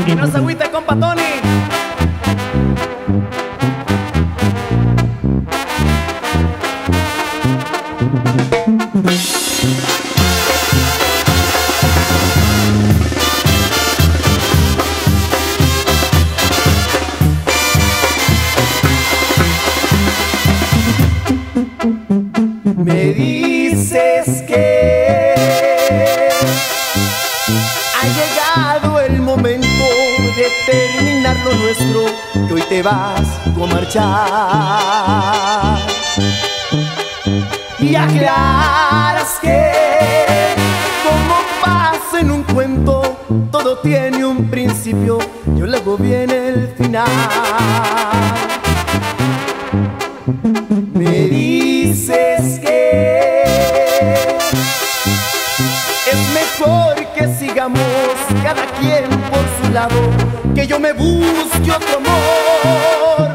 Y no se agüite, compa Tony. Me dices que ha llegado el momento de terminar lo nuestro, que hoy te vas a marchar. Y aclaras que, como pasa en un cuento, todo tiene un principio y luego viene el final. Me dices que es mejor que sigamos cada quien por su lado, que yo me busque otro amor.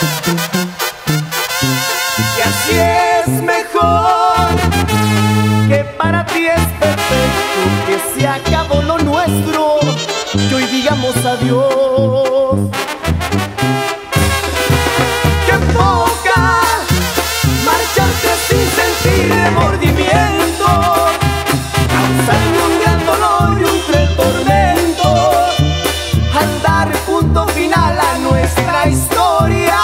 Y así es mejor, que para ti es perfecto, que se acabó lo nuestro, que hoy digamos adiós. ¡Qué poca! Marcharte sin sentir remordimiento, causarme un gran dolor y un cruel tormento, al dar punto final a nuestra historia.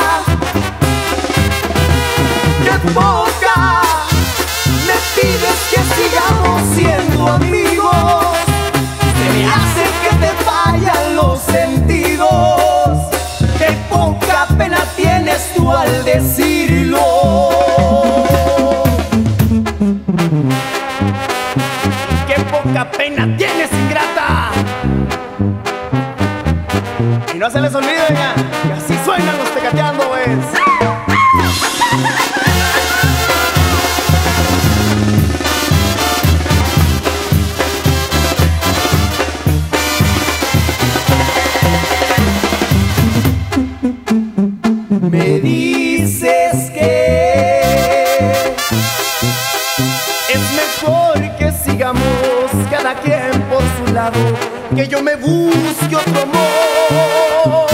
¡Qué poca! Me pides que sigamos siendo amigos, se me hace que te fallan los sentidos. ¡Qué poca pena tienes tú al decirlo! ¡Qué poca pena tienes, ingrata! Y no se les olvide, venga, que así suenan los Tecateando, pues. Me dices que es mejor que sigamos cada quien por su lado, que yo me busque otro amor.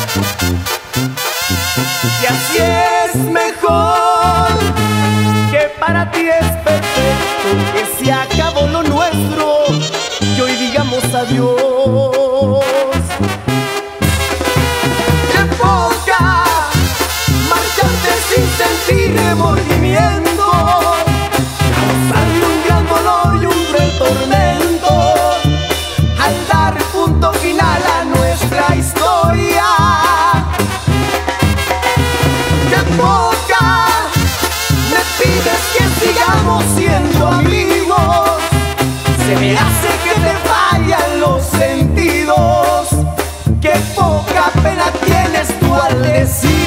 Y así es mejor, que para ti es perfecto, que se acabó lo nuestro, y hoy digamos adiós. ¡Qué poca! Marcharte sin sentir remordimiento, causarle un gran dolor y un cruel tormento, al dar punto final a nuestra historia. ¡Qué poca! Me pides que sigamos siendo amigos, se me hace que te fallan los sentidos. ¡Qué poca pena tienes tú al decir!